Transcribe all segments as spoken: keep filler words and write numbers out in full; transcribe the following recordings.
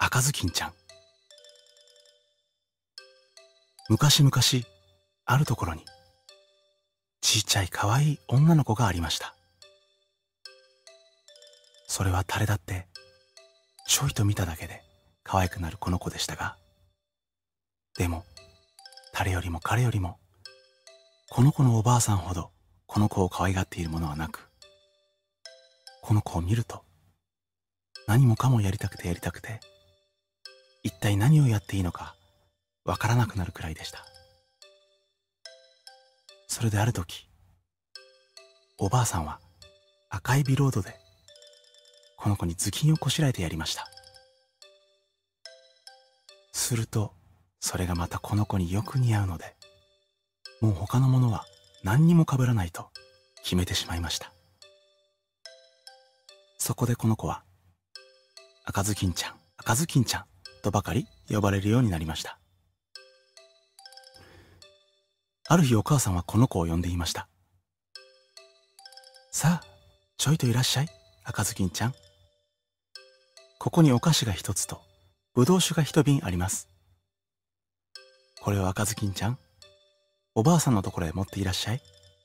赤ずきんちゃん。昔々、あるところに、ちいちゃいかわいい女の子がありました。それは誰だって、ちょいと見ただけで可愛くなるこの子でしたが、でも、誰よりも彼よりも、この子のおばあさんほどこの子を可愛がっているものはなく、この子を見ると、何もかもやりたくてやりたくて、一体何をやっていいのかわからなくなるくらいでした。それである時、おばあさんは赤いビロードでこの子に頭巾をこしらえてやりました。するとそれがまたこの子によく似合うので、もう他のものは何にもかぶらないと決めてしまいました。そこでこの子は赤ずきんちゃん、赤ずきんちゃんとばかり呼ばれるようになりました。ある日お母さんはこの子を呼んでいました。さあ、ちょいといらっしゃい、赤ずきんちゃん。ここにお菓子が一つと、ぶどう酒が一瓶あります。これを赤ずきんちゃん、おばあさんのところへ持っていらっしゃい。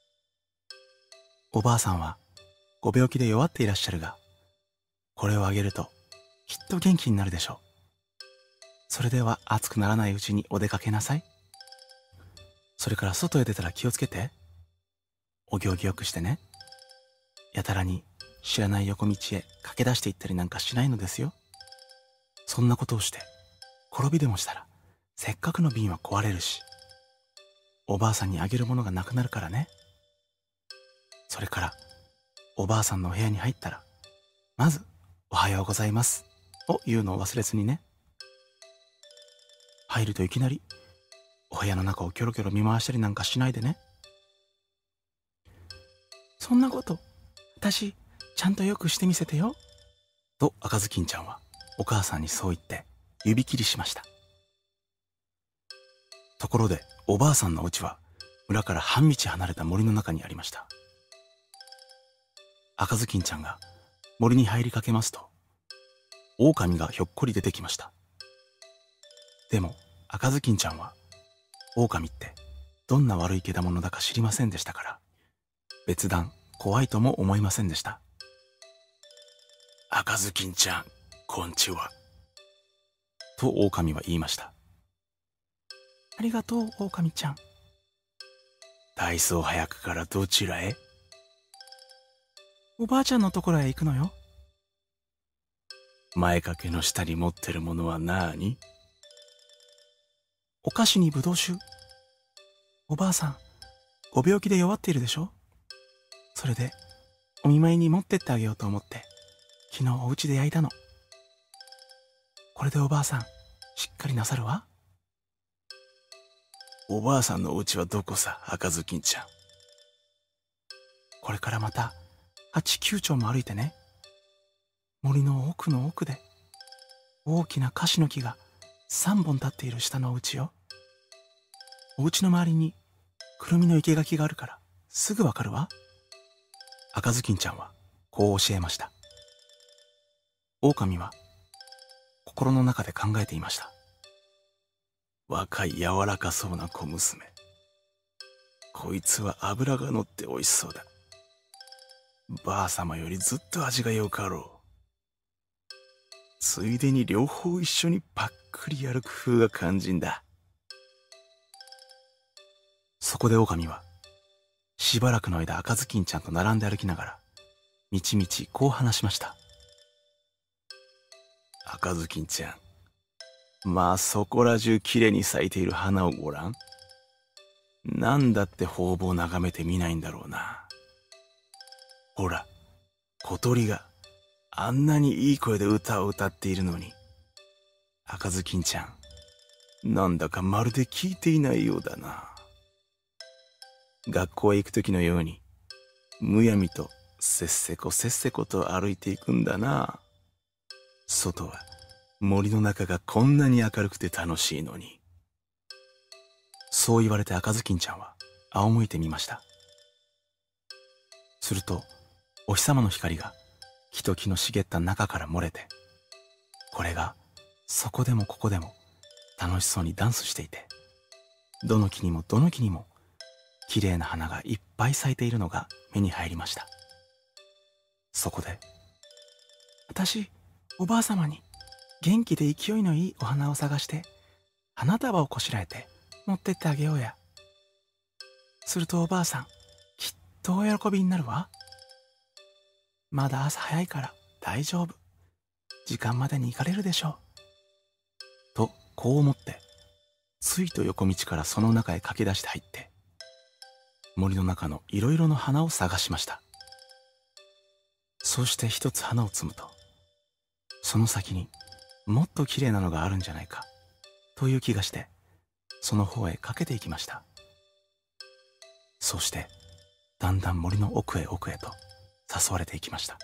おばあさんはご病気で弱っていらっしゃるが、これをあげるときっと元気になるでしょう。それでは暑くならないうちにお出かけなさい。それから外へ出たら気をつけて。お行儀よくしてね。やたらに知らない横道へ駆け出していったりなんかしないのですよ。そんなことをして転びでもしたらせっかくの瓶は壊れるし、おばあさんにあげるものがなくなるからね。それからおばあさんのお部屋に入ったら、まずおはようございますを言うのを忘れずにね。入るといきなりお部屋の中をキョロキョロ見回したりなんかしないでね。そんなこと私ちゃんとよくしてみせてよ、と赤ずきんちゃんはお母さんにそう言って指切りしました。ところでおばあさんのお家は村から半道離れた森の中にありました。赤ずきんちゃんが森に入りかけますと、狼がひょっこり出てきました。でも赤ずきんちゃんは狼ってどんな悪いけだものだか知りませんでしたから、別段怖いとも思いませんでした。赤ずきんちゃん、こんちは。と狼は言いました。ありがとう、狼ちゃん。大層早くからどちらへ？おばあちゃんのところへ行くのよ。前掛けの下に持ってるものはなに？お菓子にぶどう酒。おばあさん、ご病気で弱っているでしょ？それで、お見舞いに持ってってあげようと思って、昨日お家で焼いたの。これでおばあさん、しっかりなさるわ。おばあさんのお家はどこさ、赤ずきんちゃん。これからまた、八九丁も歩いてね。森の奥の奥で、大きな樫の木が三本立っている下のお家よ。お家の周りに、くるみの生垣があるから、すぐわかるわ。赤ずきんちゃんは、こう教えました。狼は、心の中で考えていました。若い柔らかそうな小娘。こいつは脂が乗って美味しそうだ。ばあさまよりずっと味がよかろう。ついでに両方一緒にパックリやる工夫が肝心だ。そこで狼は、しばらくの間赤ずきんちゃんと並んで歩きながら、みちみちこう話しました。赤ずきんちゃん、まあそこら中きれいに咲いている花をごらん。なんだって方々眺めてみないんだろうな。ほら、小鳥があんなにいい声で歌を歌っているのに、赤ずきんちゃん、なんだかまるで聞いていないようだな。学校へ行くときのように、むやみとせっせこせっせこと歩いていくんだな。外は森の中がこんなに明るくて楽しいのに。そう言われて赤ずきんちゃんは仰向いてみました。するとお日様の光が木と木の茂った中から漏れて、これがそこでもここでも楽しそうにダンスしていて、どの木にもどの木にもきれいな花がいっぱい咲いているのが目に入りました。そこで、私、おばあ様に元気で勢いのいいお花を探して花束をこしらえて持ってってあげようや。するとおばあさん、きっとお喜びになるわ。まだ朝早いから大丈夫。時間までに行かれるでしょう。と、こう思って、ついと横道からその中へ駆け出して入って、森の中のいろいろの花を探しました。そして一つ花を摘むと、その先にもっときれいなのがあるんじゃないか、という気がして、その方へかけていきました。そして、だんだん森の奥へ奥へと誘われていきました。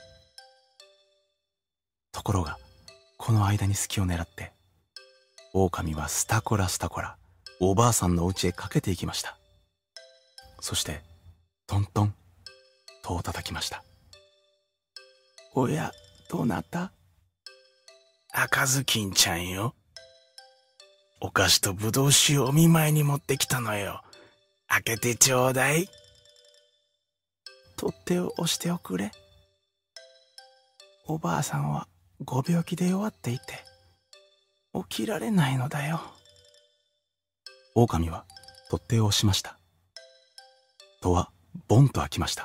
ところが、この間に隙を狙って、狼はスタコラスタコラ、おばあさんのお家へかけていきました。そして、トントン、戸を叩きました。おや、どうなった？赤ずきんちゃんよ。お菓子とぶどう酒をお見舞いに持ってきたのよ。開けてちょうだい。取っ手を押しておくれ。おばあさんはご病気で弱っていて、起きられないのだよ。狼は取っ手を押しました。戸はボンと開きました。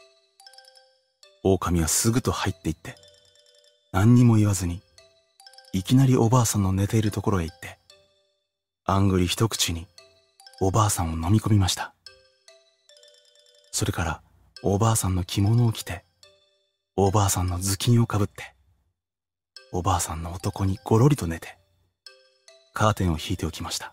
狼はすぐと入っていって、何にも言わずに、いきなりおばあさんの寝ているところへ行って、あんぐり一口におばあさんを飲み込みました。それからおばあさんの着物を着て、おばあさんの頭巾をかぶって、おばあさんの男にごろりと寝て、カーテンを引いておきました。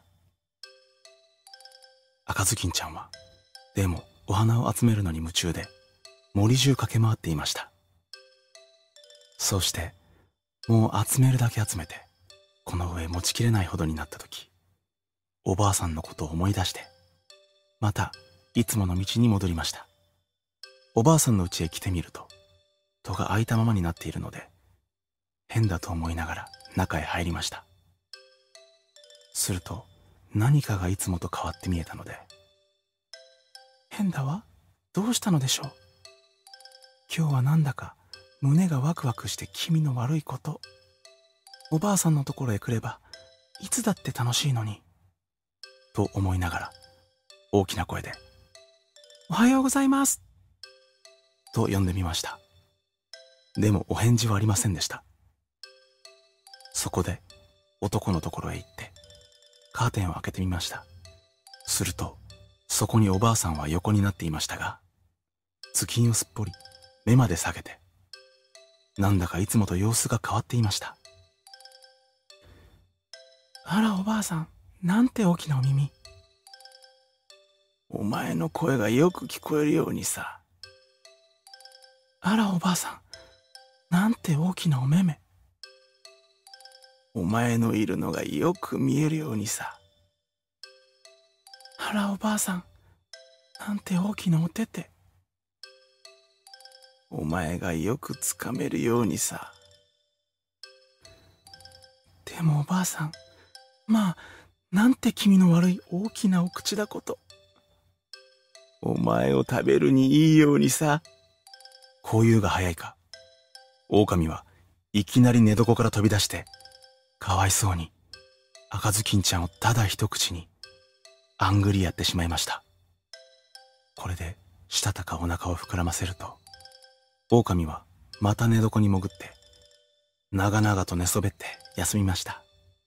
赤ずきんちゃんは、でもお花を集めるのに夢中で、森中駆け回っていました。そうして、もう集めるだけ集めて、この上持ちきれないほどになったとき、おばあさんのことを思い出して、またいつもの道に戻りました。おばあさんの家へ来てみると、戸が開いたままになっているので、変だと思いながら中へ入りました。すると、何かがいつもと変わって見えたので、変だわ。どうしたのでしょう。今日はなんだか胸がワクワクして気味の悪いこと。おばあさんのところへ来れば、いつだって楽しいのに。と思いながら、大きな声で、おはようございます。と呼んでみました。でもお返事はありませんでした。そこで男のところへ行って、カーテンを開けてみました。すると、そこにおばあさんは横になっていましたが、頭巾をすっぽり目まで下げて、なんだかいつもと様子が変わっていました。あらおばあさん、なんて大きなお耳。お前の声がよく聞こえるようにさ。あらおばあさん、なんて大きなお目目。お前のいるのがよく見えるようにさ。あらおばあさん、なんて大きなお手手。お前がよくつかめるようにさ。でもおばあさん、まあ、なんて気味の悪い大きなお口だこと。お前を食べるにいいようにさ。こう言うが早いか、狼はいきなり寝床から飛び出して、かわいそうに赤ずきんちゃんをただ一口にあんぐりやってしまいました。これでしたたかお腹を膨らませると、狼はまた寝床に潜って、長々と寝そべって休みました。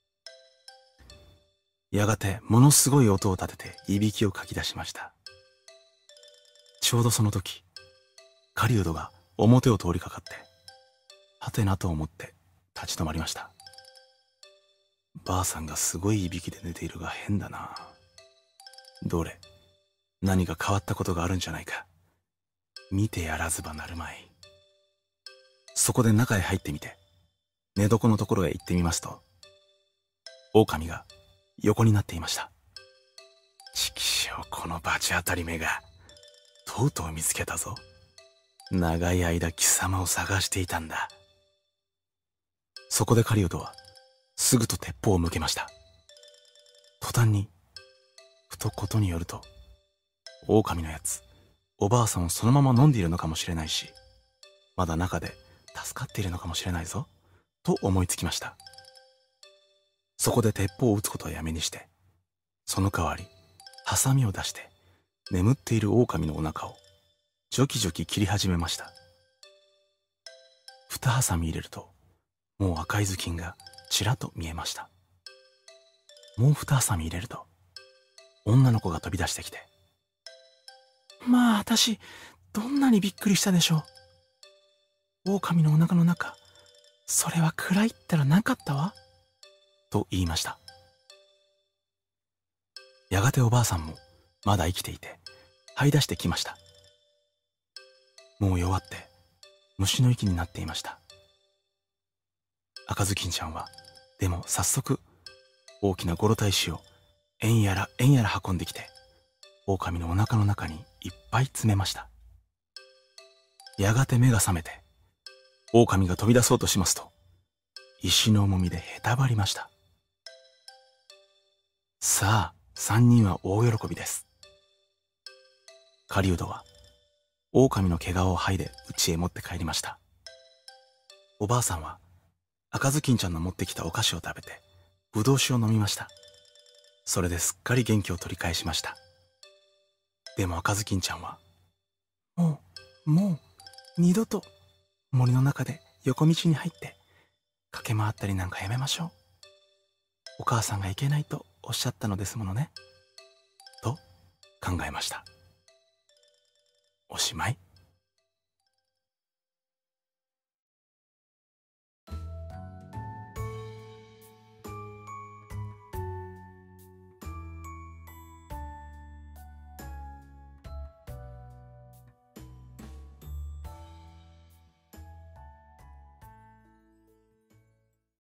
やがてものすごい音を立てていびきをかき出しました。ちょうどその時、狩人が表を通りかかって、はてなと思って立ち止まりました。ばあさんがすごいいびきで寝ているが変だな。どれ、何か変わったことがあるんじゃないか。見てやらずばなるまい。そこで中へ入ってみて、寝床のところへ行ってみますと、狼が横になっていました。ちきしょう、この罰当たりめが、とうとう見つけたぞ。長い間貴様を探していたんだ。そこで狩人は、 すぐと鉄砲を向けました。途端に、ふとことによると、狼のやつ、おばあさんをそのまま飲んでいるのかもしれないし、まだ中で助かっているのかもしれないぞ、と思いつきました。そこで鉄砲を撃つことはやめにして、その代わり、ハサミを出して、眠っている狼のお腹を、ジョキジョキ切り始めました。二ハサミ入れると、もう赤い頭巾がちらと見えました。もう二ハサミ入れると、女の子が飛び出してきて、まあ私、どんなにびっくりしたでしょう。狼のお腹の中、それは暗いったらなかったわ。と言いました。やがておばあさんもまだ生きていて、這い出してきました。もう弱って、虫の息になっていました。赤ずきんちゃんは、でも早速、大きなゴロタ石を、えんやらえんやら運んできて、狼のお腹の中にいっぱい詰めました。やがて目が覚めて、狼が飛び出そうとしますと、石の重みでへたばりました。さあ、三人は大喜びです。狩人は、狼の毛皮を剥いで家へ持って帰りました。おばあさんは、赤ずきんちゃんの持ってきたお菓子を食べて、ぶどう酒を飲みました。それですっかり元気を取り返しました。でも赤ずきんちゃんは、もう、もう、二度と森の中で横道に入って駆け回ったりなんかやめましょう。お母さんがいけないとおっしゃったのですものね。と考えました。おしまい。